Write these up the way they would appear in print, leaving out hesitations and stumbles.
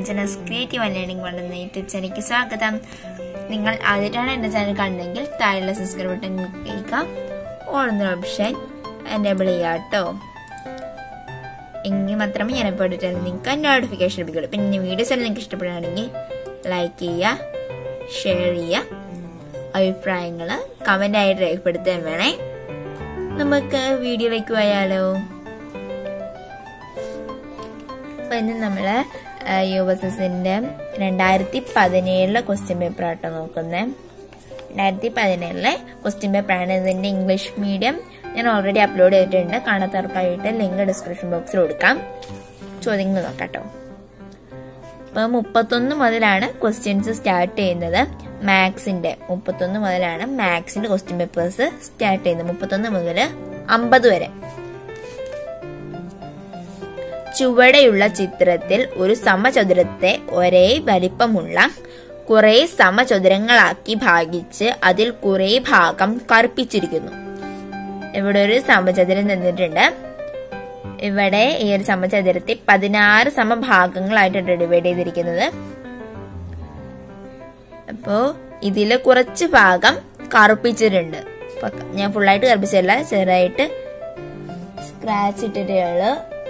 ANJANA'S creative and learning എന്ന YouTube ചാനലിലേക്ക് സ്വാഗതം. നിങ്ങൾ ആദ്യമായിട്ടാണ് എന്റെ ചാനൽ കാണുന്നതെങ്കിൽ താഴെയുള്ള സബ്സ്ക്രൈബ് ബട്ടൺ ക്ലിക്ക് ചെയ്യുക, ഓൾ എന്ന ഓപ്ഷൻ എനേബിൾ ചെയ്യുക കേട്ടോ. എങ്കിൽ മാത്രമേ ഞാൻ ഇപ്പോൾ ഇട്ടിട്ട് നിങ്ങൾക്ക് നോട്ടിഫിക്കേഷൻ ലഭിക്കുള്ളൂ. പിന്നെ വീഡിയോസ് എല്ലാം നിങ്ങൾക്ക് ഇഷ്ടപ്പെടുകയാണെങ്കിൽ ലൈക്ക് ചെയ്യുക, ഷെയർ ചെയ്യുക, അഭിപ്രായങ്ങൾ കമന്റ് ആയിട്ട് രേഖപ്പെടുത്താൻ വേണേ. നമുക്ക് വീഡിയോയിലേക്ക് പോയാലോ. അപ്പൊ ഇന്ന് നമ്മള് USSന്റെ 2017 ക്വസ്റ്റ്യൻ പേപ്പർ ആട്ടോ നോക്കുന്നത്. 2017 ക്വസ്റ്റ്യൻ പേപ്പർ ആണ്. ഇതിന്റെ ഇംഗ്ലീഷ് മീഡിയം ഞാൻ ഓൾറെഡി അപ്ലോഡ് ചെയ്തിട്ടുണ്ട്. കാണാത്തവർക്കായിട്ട് ലിങ്ക് ഡിസ്ക്രിപ്ഷൻ ബോക്സിൽ കൊടുക്കാം. ചോദ്യങ്ങൾ നോക്കാട്ടോ. അപ്പൊ 31 മുതലാണ് ക്വസ്റ്റ്യൻസ് സ്റ്റാർട്ട് ചെയ്യുന്നത്. മാത്സിന്റെ 31 മുതലാണ് മാത്സിന്റെ ക്വസ്റ്റ്യൻ പേപ്പേഴ്സ് സ്റ്റാർട്ട് ചെയ്യുന്നത്. 31 മുതൽ 50 വരെ. ചുവടെയുള്ള ചിത്രത്തിൽ ഒരു സമചതുരത്തെ ഒരേ വലിപ്പമുള്ള കുറെ സമചതുരങ്ങളാക്കി ഭാഗിച്ച് അതിൽ കുറെ ഭാഗം കറുപ്പിച്ചിരിക്കുന്നു. ഇവിടെ ഒരു സമചതുരം തന്നിട്ടുണ്ട്. ഇവിടെ ഈ ഒരു സമചതുരത്തെ 16 സമഭാഗങ്ങളായിട്ടാണ് ഡിവൈഡ് ചെയ്തിരിക്കുന്നത്. അപ്പോ ഇതില് കുറച്ച് ഭാഗം കറുപ്പിച്ചിട്ടുണ്ട്. ഞാൻ ഫുള്ളായിട്ട് കറുപ്പിച്ചല്ല, ചെറുതായിട്ട് സ്ക്രാച്ച് ഇട്ടിട്ടുള്ളൂ.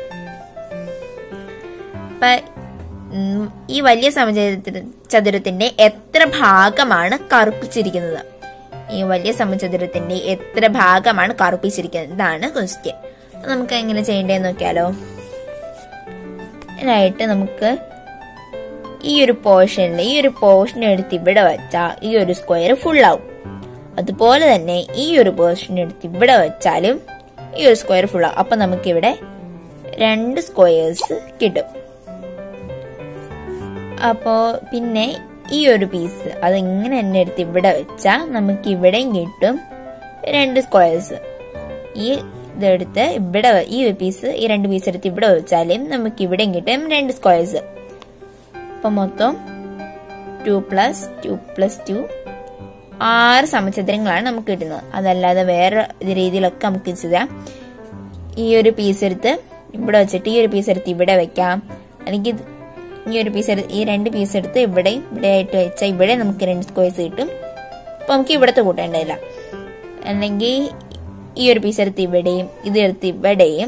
ഈ വലിയ സമചതുരത്തിന്റെ എത്ര ഭാഗമാണ് കറുപ്പിച്ചിരിക്കുന്നത്? ഈ വലിയ സമചതുരത്തിന്റെ എത്ര ഭാഗമാണ് കറുപ്പിച്ചിരിക്കുന്നത്? ഇതാണ് ക്വസ്റ്റ്യൻ. നമുക്ക് എങ്ങനെ ചെയ്യേണ്ടതെന്ന് നോക്കിയാലോ. അതിനായിട്ട് നമുക്ക് ഈ ഒരു പോർഷൻ എടുത്ത് ഇവിടെ വെച്ചാൽ ഈ ഒരു സ്ക്വയർ ഫുൾ ആവും. അതുപോലെ തന്നെ ഈ ഒരു പോർഷൻ എടുത്ത് ഇവിടെ വെച്ചാലും ഈ ഒരു സ്ക്വയർ ഫുൾ ആവും. അപ്പൊ നമുക്കിവിടെ 2 സ്ക്വയേഴ്സ് കിട്ടും. അപ്പോ പിന്നെ ഈ ഒരു പീസ് അതിങ്ങനെ തന്നെ എടുത്ത് ഇവിടെ വെച്ചാൽ നമുക്ക് ഇവിടെയും കിട്ടും 2 സ്ക്വയേഴ്സ്. ഈ ഇതെടുത്ത് ഇവിടെ ഈ പീസ് ഈ 2 പീസ് എടുത്ത് ഇവിടെ വെച്ചാലും നമുക്ക് ഇവിടെയും കിട്ടും 2 സ്ക്വയേഴ്സ്. അപ്പൊ മൊത്തം 2 + 2 6 സമചതുരങ്ങളാണ് നമുക്ക് കിട്ടുന്നത്. അതല്ലാതെ വേറെ രീതിയിലൊക്കെ നമുക്ക് ചെയ്യാം. ഈ ഒരു പീസ് എടുത്ത് ഇവിടെ വെച്ചിട്ട് ഈ ഒരു പീസ് എടുത്ത് ഇവിടെ വെക്കാം. അല്ലെങ്കിൽ ഈ ഒരു പീസ് ഈ 2 പീസ് എടുത്ത് ഇവിടെ ആയിട്ട് വെച്ചാൽ ഇവിടെ നമുക്ക് 2 സ്ക്വയേഴ്സ് കിട്ടും. അപ്പൊ നമുക്ക് ഇവിടത്തെ കൂട്ടേണ്ടതില്ല. അല്ലെങ്കിൽ ഈ ഒരു പീസ് എടുത്ത് ഇവിടെയും ഇത് എടുത്ത് ഇവിടെയും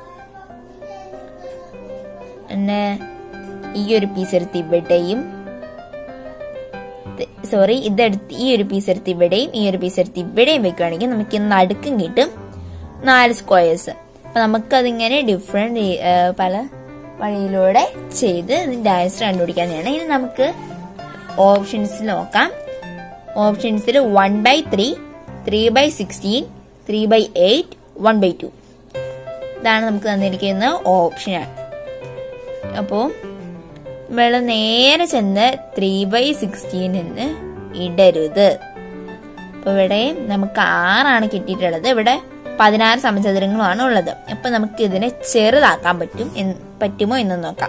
പിന്നെ ഈ ഒരു പീസ് എടുത്ത് ഇവിടെയും ഇതെടുത്ത് ഈ ഒരു പീസ് എടുത്ത് ഇവിടെയും ഈ ഒരു പീസ് എടുത്ത് ഇവിടെയും വെക്കുകയാണെങ്കിൽ നമുക്ക് നടുക്കും കിട്ടും 4 സ്ക്വയേഴ്സ്. അപ്പൊ നമുക്കതിങ്ങനെ ഡിഫറെന്റ് പല വഴിയിലൂടെ ചെയ്ത് ഇതിന്റെ ആൻസർ കണ്ടുപിടിക്കാനാണ്. ഇനി നമുക്ക് ഓപ്ഷൻസിൽ നോക്കാം. ഓപ്ഷൻസിൽ 1/3, 3/16, 3/8, 1/2 ഇതാണ് നമുക്ക് തന്നിരിക്കുന്ന ഓപ്ഷനാണ്. അപ്പോ നമ്മൾ നേരെ ചെന്ന് 3/16 എന്ന് ഇടരുത്. അപ്പൊ ഇവിടെ നമുക്ക് 6 കിട്ടിയിട്ടുള്ളത്. ഇവിടെ 16 സമചതുരങ്ങളുമാണ് ഉള്ളത്. അപ്പൊ നമുക്ക് ഇതിനെ ചെറുതാക്കാൻ പറ്റുമോ എന്ന് നോക്കാം.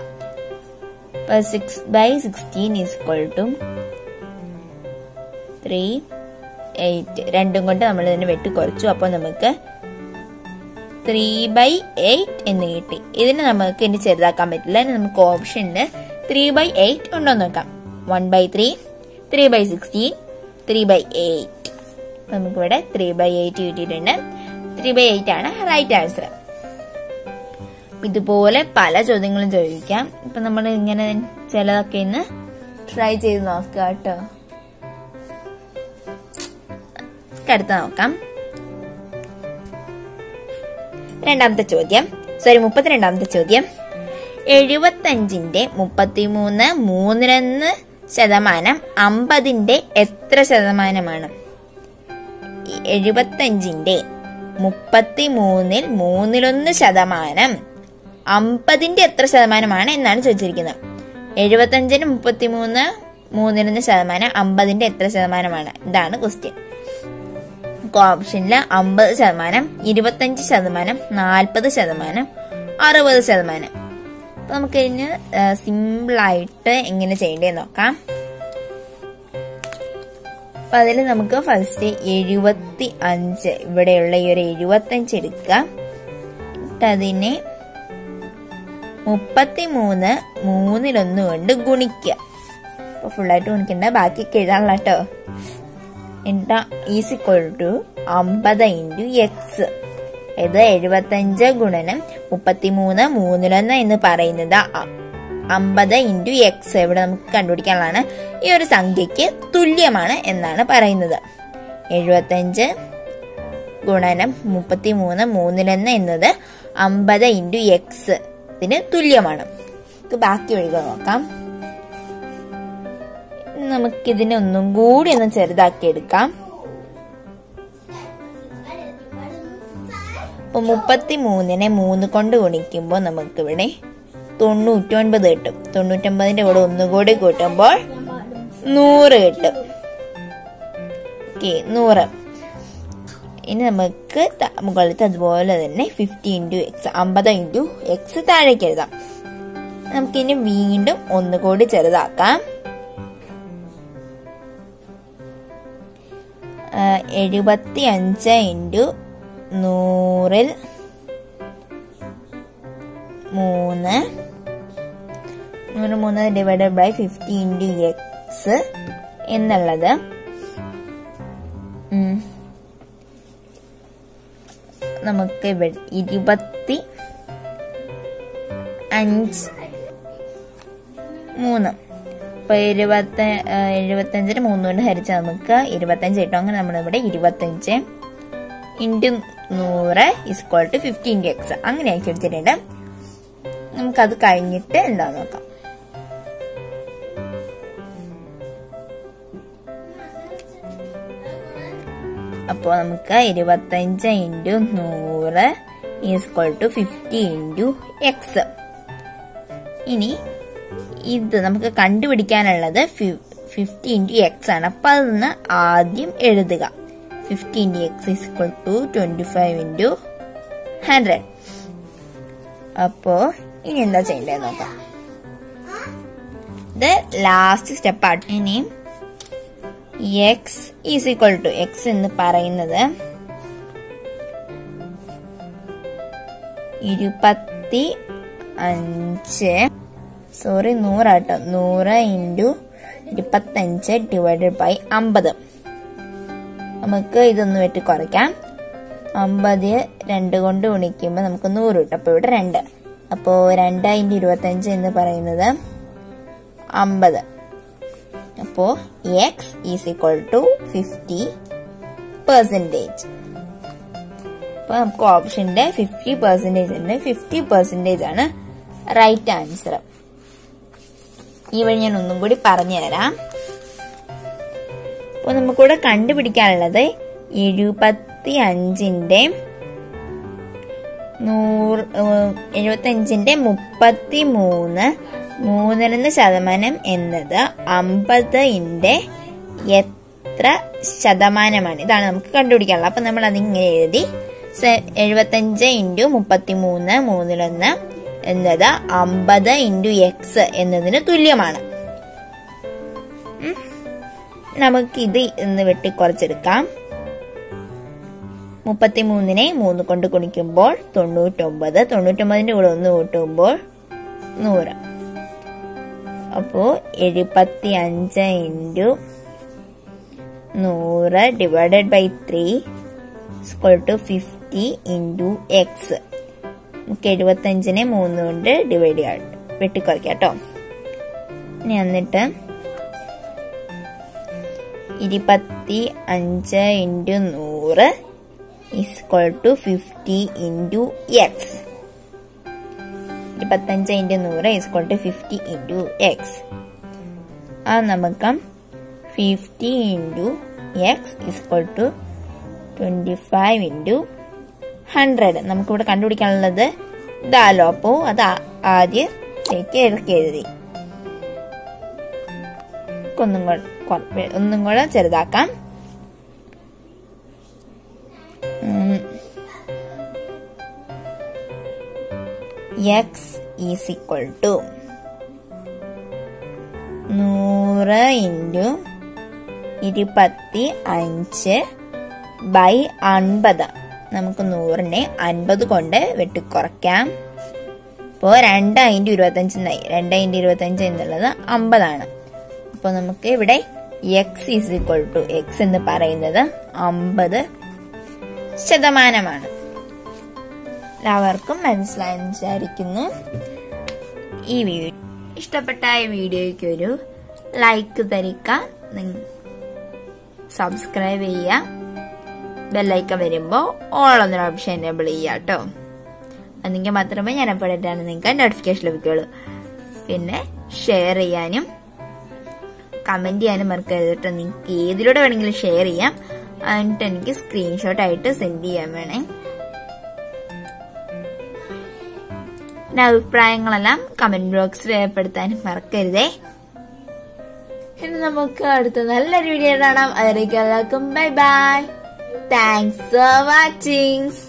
6/16 = 3/8. രണ്ടും കൊണ്ട് നമ്മൾ ഇതിനെ വെട്ടിക്കുറച്ചു. അപ്പൊ നമുക്ക് 3/8 എന്ന് കിട്ടി. ഇതിനെ നമുക്ക് ഇനി ചെറുതാക്കാൻ പറ്റില്ല. നമുക്ക് ഓപ്ഷനില് 3/8 ഉണ്ടോ നോക്കാം. 1/3, 3/16, 3/8. നമുക്കിവിടെ 3/8 കിട്ടിയിട്ടുണ്ട്. 3/8 ആണ് റൈറ്റ് ആൻസർ. ഇതുപോലെ പല ചോദ്യങ്ങളും ചോദിക്കാം. ഇപ്പൊ നമ്മൾ ഇങ്ങനെ ചിലതൊക്കെ ഇന്ന് ട്രൈ ചെയ്ത് നോക്കുക കേട്ടോ. അടുത്ത നോക്കാം. 32ാമത്തെ ചോദ്യം. 75ന്റെ 33 3/1 ശതമാനം 50ന്റെ എത്ര ശതമാനമാണ്? 75ന്റെ 33 3/1 ശതമാനം 50ന്റെ എത്ര ശതമാനമാണ് എന്നാണ് ചോദിച്ചിരിക്കുന്നത്. 75ന് 33 3/1 ശതമാനം 50ന്റെ എത്ര ശതമാനമാണ്? ഇതാണ് ക്വസ്റ്റ്യൻ. ഓപ്ഷനില് 50%, 25%, 40%, 60%. അപ്പൊ നമുക്ക് ഇതിന് സിമ്പിൾ ആയിട്ട് എങ്ങനെ ചെയ്യേണ്ടതെന്ന് നോക്കാം. അപ്പൊ അതിൽ നമുക്ക് ഫസ്റ്റ് 75 ഇവിടെയുള്ള ഈ ഒരു 75 എടുക്കുക. അതിനെ 33 മൂന്നിലൊന്ന് കൊണ്ട് ഗുണിക്കുക. അപ്പൊ ഫുള്ളായിട്ട് ഗുണിക്കണ്ട, ബാക്കിയൊക്കെ എഴുതാനുള്ള കേട്ടോ. എന്താ is equal to 50 into X. ഇത് 75 ഗുണനം 33 മൂന്നിലൊന്ന് എന്ന് പറയുന്നത് 50 ഇൻറ്റു എക്സ്. ഇവിടെ നമുക്ക് കണ്ടുപിടിക്കാനുള്ളതാണ്. ഈ ഒരു സംഖ്യക്ക് തുല്യമാണ് എന്നാണ് പറയുന്നത്. 75 ഗുണനം 33 മൂന്നിലൊന്ന് എന്നത് 50 ഇൻറ്റു എക്സ് ന് തുല്യമാണ്. ബാക്കി ഒഴുക നോക്കാം. നമുക്കിതിനെ ഒന്നും കൂടി ഒന്ന് ചെറുതാക്കി എടുക്കാം. അപ്പൊ 33 3 കൊണ്ട് ഗുണിക്കുമ്പോൾ നമുക്കിവിടെ 99 കിട്ടും. 99ന്റെ കൂടെ ഒന്നുകൂടി കൂട്ടുമ്പോൾ 100 കിട്ടും. ഓക്കെ, 100. ഇനി നമുക്ക് മുകളിലത്തെ അതുപോലെ തന്നെ 50 ഇൻറ്റു എക്സ്, 50 ഇൻറ്റു എക്സ് താഴേക്ക് എഴുതാം. നമുക്കിനി വീണ്ടും ഒന്നുകൂടി ചെറുതാക്കാം. 75 ഇൻറ്റു 100ൽ 3 ഡിവൈഡഡ് ബൈ 50 ഇൻറ്റു എക്സ് എന്നുള്ളത് നമുക്ക് 25 3. അപ്പൊ 75 3 കൊണ്ട് ഹരിച്ചാൽ നമുക്ക് 25 കിട്ടും. അങ്ങനെ നമ്മളിവിടെ 25 into 100 equal to 50 into X അങ്ങനെ ആക്കി എടുത്തിട്ടുണ്ട്. നമുക്കത് കഴിഞ്ഞിട്ട് എന്താന്ന് നോക്കാം. അപ്പോൾ നമുക്ക് 25 into 100 equal to 50 into X. ഇനി ഇത് നമുക്ക് കണ്ടുപിടിക്കാനുള്ളത് 50 ഇൻറ്റു എക്സ് ആണ്. അപ്പൊ അതൊന്ന് ആദ്യം എഴുതുക. 50 into X equal to 25 into 100. അപ്പോ ഇനി എന്താ ചെയ്യേണ്ടത് നോക്കാം. ഇത് ലാസ്റ്റ് സ്റ്റെപ്പാണ്. ഇനി X is equal to X എന്ന് പറയുന്നത് 100 ആട്ടോ. 100 ഇൻറ്റു 25 ഡിവൈഡഡ് ബൈ 50. നമുക്ക് ഇതൊന്ന് വെട്ടി കുറയ്ക്കാം. 50 2 കൊണ്ട് ഗുണിക്കുമ്പോൾ നമുക്ക് 100 കിട്ടും. അപ്പൊ ഇവിടെ 2. അപ്പോ 2 ഇൻറ്റു 25 എന്ന് പറയുന്നത് 50. അപ്പോ എക്സ് ഈസ് ഈക്വൽ ടു 50%. അപ്പൊ നമുക്ക് ഓപ്ഷന്റെ 50% ഉണ്ട്. 50% ആണ് റൈറ്റ് ആൻസർ. ഈ വഴി ഞാൻ ഒന്നും കൂടി പറഞ്ഞു തരാം. അപ്പൊ നമുക്കിവിടെ കണ്ടുപിടിക്കാനുള്ളത് 75ന്റെ 33 എന്നത് 50ന്റെ എത്ര ശതമാനമാണ്. ഇതാണ് നമുക്ക് കണ്ടുപിടിക്കാനുള്ളത്. അപ്പൊ നമ്മൾ അതിങ്ങനെ എഴുതി 75 ഇൻറ്റു 33 1 എന്നത് 50 ഇൻറ്റു എക്സ് എന്നതിന് തുല്യമാണ്. നമുക്കിത് ഇന്ന് വെട്ടിക്കുറച്ചെടുക്കാം. 33നെ 3 കൊണ്ട് ഗുണിക്കുമ്പോൾ 99. 99ന്റെ കൂടെ 1 കൂട്ടുമ്പോൾ 100. അപ്പോ 75 into 100 divided by 3 equal to 50 into X. നമുക്ക് 75നെ 3 കൊണ്ട് ഡിവൈഡ് ചെയ്യാം, വെട്ടിക്കുറയ്ക്കാം കേട്ടോ. ഇനി എന്നിട്ട് 25 into 100 equal to 50 into X. 25 into 100 equal to 50 into X. അത് നമുക്ക് 50 into X equal to 25 into 100. നമുക്കിവിടെ കണ്ടുപിടിക്കാനുള്ളത് ഇതാലോ. അപ്പോ അത് ആദ്യത്തേക്ക് ഇറക്കി എഴുതി. ഒന്നും കൂടെ ചെറുതാക്കാം. X is equal to 100 into 25 by 50. നമുക്ക് 100നെ 50 കൊണ്ട് വെട്ടിക്കുറയ്ക്കാം. അപ്പോൾ 2 × 25 2 × 25 എന്നുള്ളത് 50 അപ്പോൾ നമുക്ക് ഇവിടെ x എന്ന് പറയുന്നത് 50%. എല്ലാവർക്കും മനസ്സിലായെന്ന് വിചാരിക്കുന്നു. ഈ വീഡിയോ ഇഷ്ടപ്പെട്ട ഈ വീഡിയോയ്ക്ക് ഒരു ലൈക്ക് തരിക, സബ്സ്ക്രൈബ് ചെയ്യുക, ബെല്ലൈക്കൺ വരുമ്പോൾ ഓൾ എന്നൊരു ഓപ്ഷൻ എനേബിൾ ചെയ്യുക കേട്ടോ. അതെങ്കിൽ മാത്രമേ ഞാൻ എപ്പോഴാണ് നിങ്ങൾക്ക് നോട്ടിഫിക്കേഷൻ ലഭിക്കുള്ളൂ. പിന്നെ ഷെയർ ചെയ്യാനും കമന്റ് ചെയ്യാനും മറക്കരുത് കേട്ടോ. നിങ്ങൾക്ക് ഏതിലൂടെ വേണമെങ്കിലും ഷെയർ ചെയ്യാം. എന്നിട്ട് എനിക്ക് സ്ക്രീൻഷോട്ട് ആയിട്ട് സെൻഡ് ചെയ്യാൻ വേണേ. പിന്നെ അഭിപ്രായങ്ങളെല്ലാം കമന്റ് ബോക്സിൽ രേഖപ്പെടുത്താനും മറക്കരുതേ. ഇനി നമുക്ക് അടുത്ത നല്ലൊരു വീഡിയോ കാണാം. അതിലേക്ക് എല്ലാവർക്കും bye bye. Thanks for watching.